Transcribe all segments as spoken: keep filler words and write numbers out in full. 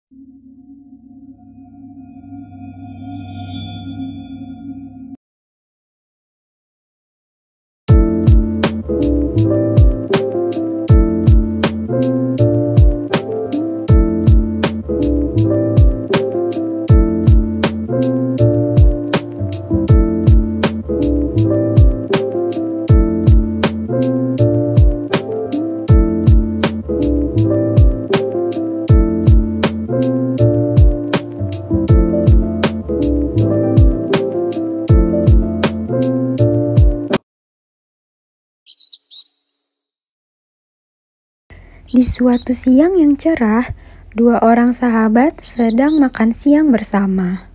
Di suatu siang yang cerah, dua orang sahabat sedang makan siang bersama.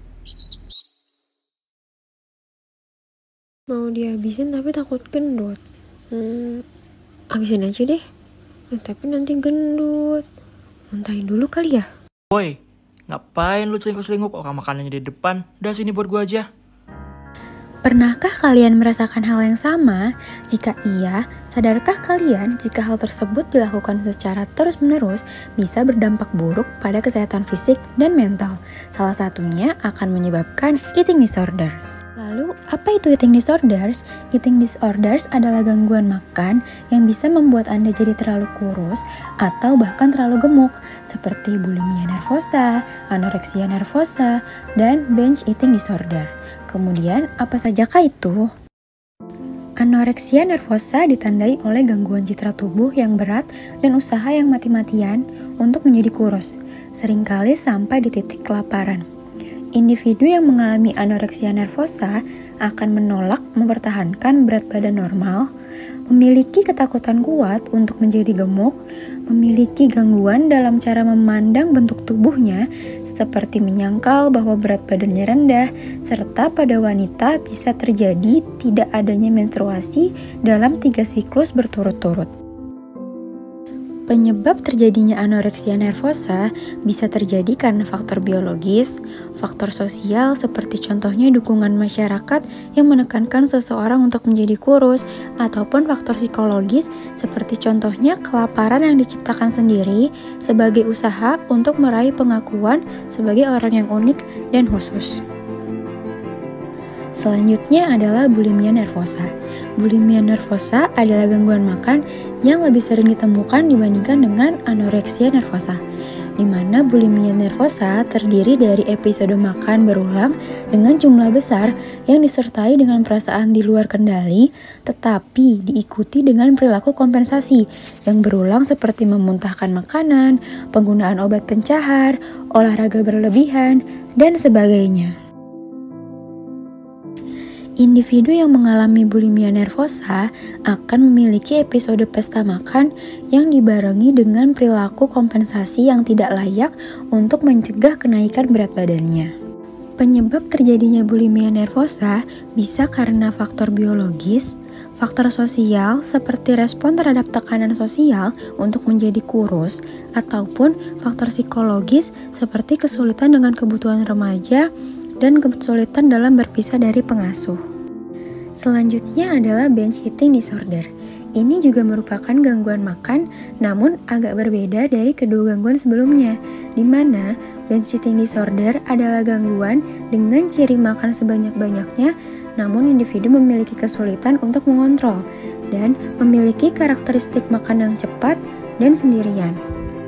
Mau dihabisin tapi takut gendut. Hmm, habisin aja deh. Eh, tapi nanti gendut. Muntahin dulu kali ya. Woi, ngapain lu selingkuh-selingkuh orang makanannya di depan? Udah sini buat gua aja. Pernahkah kalian merasakan hal yang sama? Jika iya, sadarkah kalian jika hal tersebut dilakukan secara terus-menerus bisa berdampak buruk pada kesehatan fisik dan mental? Salah satunya akan menyebabkan eating disorders. Lalu, apa itu eating disorders? Eating disorders adalah gangguan makan yang bisa membuat Anda jadi terlalu kurus atau bahkan terlalu gemuk, seperti bulimia nervosa, anoreksia nervosa, dan binge eating disorder. Kemudian, apa sajakah itu? Anoreksia nervosa ditandai oleh gangguan citra tubuh yang berat dan usaha yang mati-matian untuk menjadi kurus, seringkali sampai di titik kelaparan. Individu yang mengalami anoreksia nervosa akan menolak mempertahankan berat badan normal, memiliki ketakutan kuat untuk menjadi gemuk, memiliki gangguan dalam cara memandang bentuk tubuhnya, seperti menyangkal bahwa berat badannya rendah, serta pada wanita bisa terjadi tidak adanya menstruasi dalam tiga siklus berturut-turut. Penyebab terjadinya anoreksia nervosa bisa terjadi karena faktor biologis, faktor sosial seperti contohnya dukungan masyarakat yang menekankan seseorang untuk menjadi kurus, ataupun faktor psikologis seperti contohnya kelaparan yang diciptakan sendiri sebagai usaha untuk meraih pengakuan sebagai orang yang unik dan khusus. Selanjutnya adalah bulimia nervosa. Bulimia nervosa adalah gangguan makan yang lebih sering ditemukan dibandingkan dengan anoreksia nervosa, di mana bulimia nervosa terdiri dari episode makan berulang dengan jumlah besar yang disertai dengan perasaan di luar kendali, tetapi diikuti dengan perilaku kompensasi yang berulang seperti memuntahkan makanan, penggunaan obat pencahar, olahraga berlebihan, dan sebagainya. Individu yang mengalami bulimia nervosa akan memiliki episode pesta makan yang dibarengi dengan perilaku kompensasi yang tidak layak untuk mencegah kenaikan berat badannya. Penyebab terjadinya bulimia nervosa bisa karena faktor biologis, faktor sosial seperti respon terhadap tekanan sosial untuk menjadi kurus, ataupun faktor psikologis seperti kesulitan dengan kebutuhan remaja dan kesulitan dalam berpisah dari pengasuh. Selanjutnya adalah binge eating disorder. Ini juga merupakan gangguan makan, namun agak berbeda dari kedua gangguan sebelumnya, di mana binge eating disorder adalah gangguan dengan ciri makan sebanyak-banyaknya, namun individu memiliki kesulitan untuk mengontrol dan memiliki karakteristik makan yang cepat dan sendirian.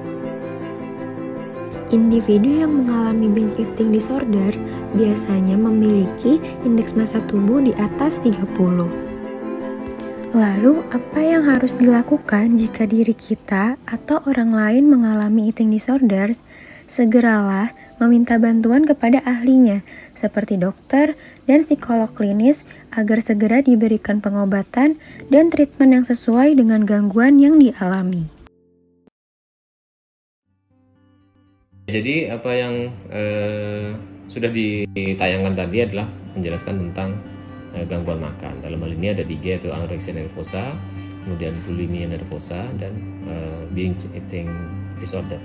Individu yang mengalami binge eating disorder biasanya memiliki indeks massa tubuh di atas tiga puluh. Lalu, apa yang harus dilakukan jika diri kita atau orang lain mengalami eating disorders? Segeralah meminta bantuan kepada ahlinya, seperti dokter dan psikolog klinis, agar segera diberikan pengobatan dan treatment yang sesuai dengan gangguan yang dialami. Jadi apa yang eh, sudah ditayangkan tadi adalah menjelaskan tentang eh, gangguan makan. Dalam hal ini ada tiga, yaitu anoreksia nervosa, kemudian bulimia nervosa, dan eh, binge eating disorder.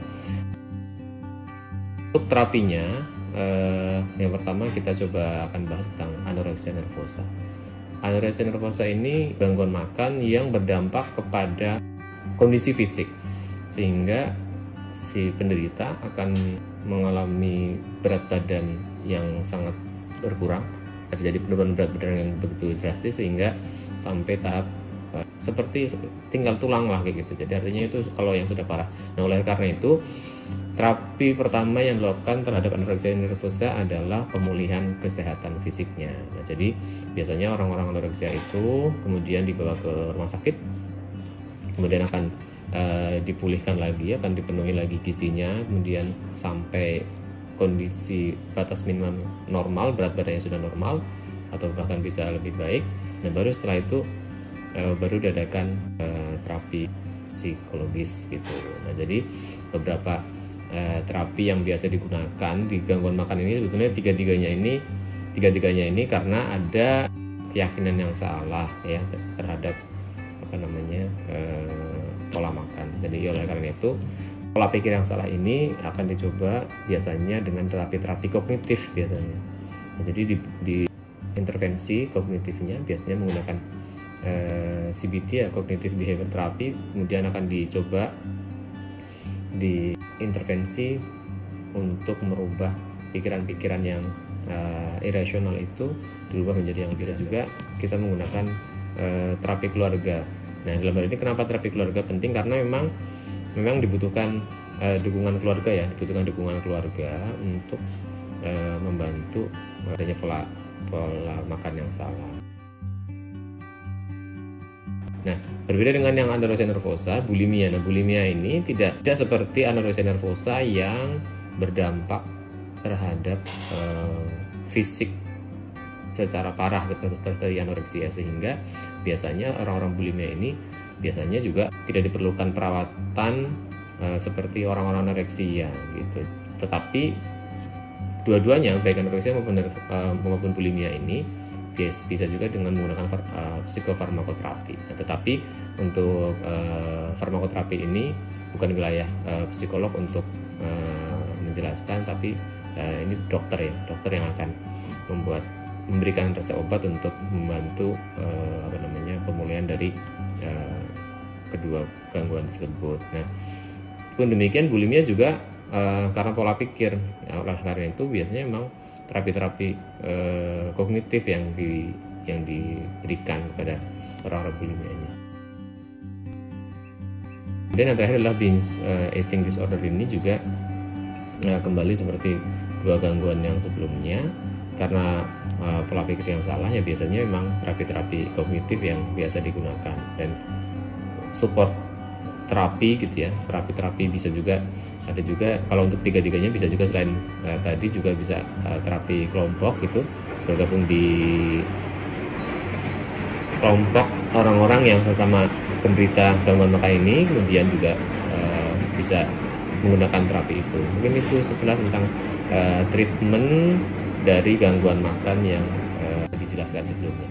Untuk terapinya, eh, yang pertama kita coba akan bahas tentang anoreksia nervosa. Anoreksia nervosa ini gangguan makan yang berdampak kepada kondisi fisik, sehingga si penderita akan mengalami berat badan yang sangat berkurang, terjadi penurunan berat badan yang begitu drastis sehingga sampai tahap uh, seperti tinggal tulang lah kayak gitu. Jadi artinya itu kalau yang sudah parah. Nah, oleh karena itu terapi pertama yang dilakukan terhadap anoreksia nervosa adalah pemulihan kesehatan fisiknya. Nah, jadi biasanya orang-orang anoreksia itu kemudian dibawa ke rumah sakit, kemudian akan uh, dipulihkan lagi, akan dipenuhi lagi gizinya, kemudian sampai kondisi batas minimum normal, berat badannya sudah normal atau bahkan bisa lebih baik. Nah, baru setelah itu uh, baru diadakan uh, terapi psikologis gitu. Nah, jadi beberapa uh, terapi yang biasa digunakan di gangguan makan ini sebetulnya tiga-tiganya ini tiga-tiganya ini karena ada keyakinan yang salah ya terhadap apa namanya uh, pola makan. Jadi oleh karena itu pola pikir yang salah ini akan dicoba biasanya dengan terapi-terapi kognitif biasanya. Nah, jadi di, di intervensi kognitifnya biasanya menggunakan eh, C B T ya, Cognitive Behavior Therapy, kemudian akan dicoba di intervensi untuk merubah pikiran-pikiran yang eh, irasional itu dirubah menjadi yang bisa. Juga kita menggunakan eh, terapi keluarga. Nah, dalam hal ini kenapa terapi keluarga penting? Karena memang memang dibutuhkan uh, dukungan keluarga ya, dibutuhkan dukungan keluarga untuk uh, membantu adanya pola pola makan yang salah. Nah, berbeda dengan yang anoreksia nervosa, bulimia. Nah, bulimia ini tidak tidak seperti anoreksia nervosa yang berdampak terhadap uh, fisik secara parah seperti anoreksia, sehingga biasanya orang-orang bulimia ini biasanya juga tidak diperlukan perawatan uh, seperti orang-orang anoreksia gitu. Tetapi dua-duanya baik anoreksia maupun, uh, maupun bulimia ini yes, bisa juga dengan menggunakan uh, psikofarmakoterapi. Nah, tetapi untuk uh, farmakoterapi ini bukan wilayah uh, psikolog untuk uh, menjelaskan, tapi uh, ini dokter ya, dokter yang akan membuat memberikan resep obat untuk membantu uh, apa namanya pemulihan dari uh, kedua gangguan tersebut. Nah, pun demikian bulimia juga uh, karena pola pikir. Nah, oleh karena itu biasanya memang terapi-terapi uh, kognitif yang di yang diberikan kepada orang-orang bulimia ini. Dan yang terakhir adalah binge uh, eating disorder. Ini juga uh, kembali seperti dua gangguan yang sebelumnya. Karena uh, pola pikir yang salah ya biasanya memang terapi-terapi kognitif yang biasa digunakan, dan support terapi gitu ya, terapi-terapi bisa juga ada juga. Kalau untuk tiga-tiganya bisa juga selain uh, tadi juga bisa uh, terapi kelompok gitu, bergabung di kelompok orang-orang yang sesama penderita gangguan makan ini, kemudian juga uh, bisa menggunakan terapi itu. Mungkin itu sekilas tentang uh, treatment dari gangguan makan yang uh, dijelaskan sebelumnya.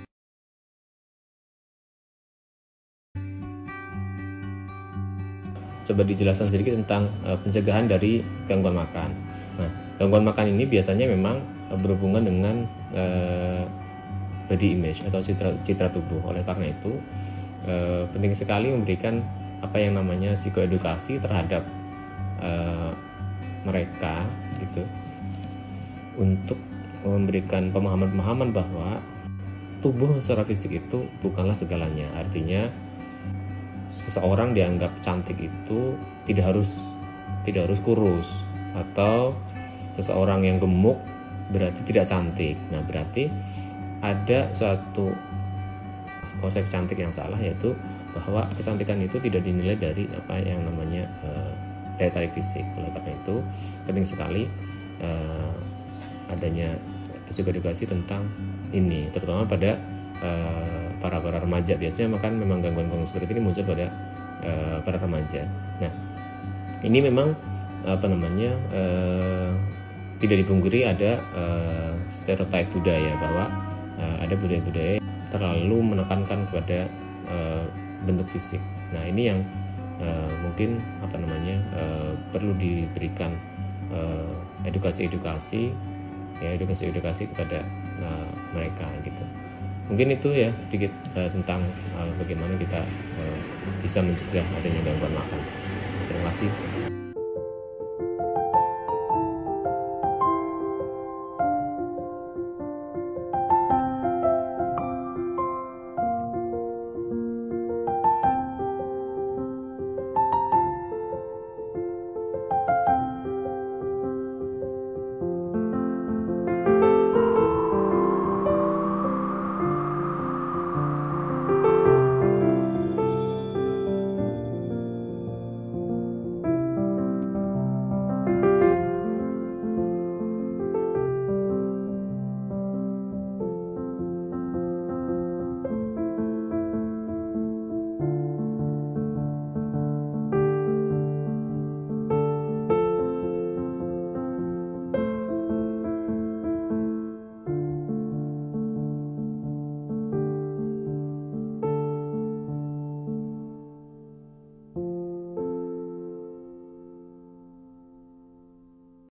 Coba dijelaskan sedikit tentang uh, pencegahan dari gangguan makan. Nah, gangguan makan ini biasanya memang uh, berhubungan dengan uh, body image atau citra, citra tubuh. Oleh karena itu, uh, penting sekali memberikan apa yang namanya psikoedukasi terhadap uh, mereka gitu, untuk memberikan pemahaman-pemahaman bahwa tubuh secara fisik itu bukanlah segalanya. Artinya seseorang dianggap cantik itu tidak harus tidak harus kurus, atau seseorang yang gemuk berarti tidak cantik. Nah, berarti ada suatu konsep cantik yang salah, yaitu bahwa kecantikan itu tidak dinilai dari apa yang namanya uh, daya tarik fisik. Oleh karena itu penting sekali uh, adanya psikoedukasi tentang ini, terutama pada uh, para para remaja. Biasanya makan memang gangguan-gangguan seperti ini muncul pada uh, para remaja. Nah, ini memang apa namanya uh, tidak dipungkiri ada uh, stereotip budaya bahwa uh, ada budaya-budaya terlalu menekankan kepada uh, bentuk fisik. Nah, ini yang uh, mungkin apa namanya uh, perlu diberikan uh, edukasi-edukasi ya edukasi-edukasi kepada uh, mereka gitu. Mungkin itu ya sedikit uh, tentang uh, bagaimana kita uh, bisa mencegah adanya gangguan makan. Terima kasih.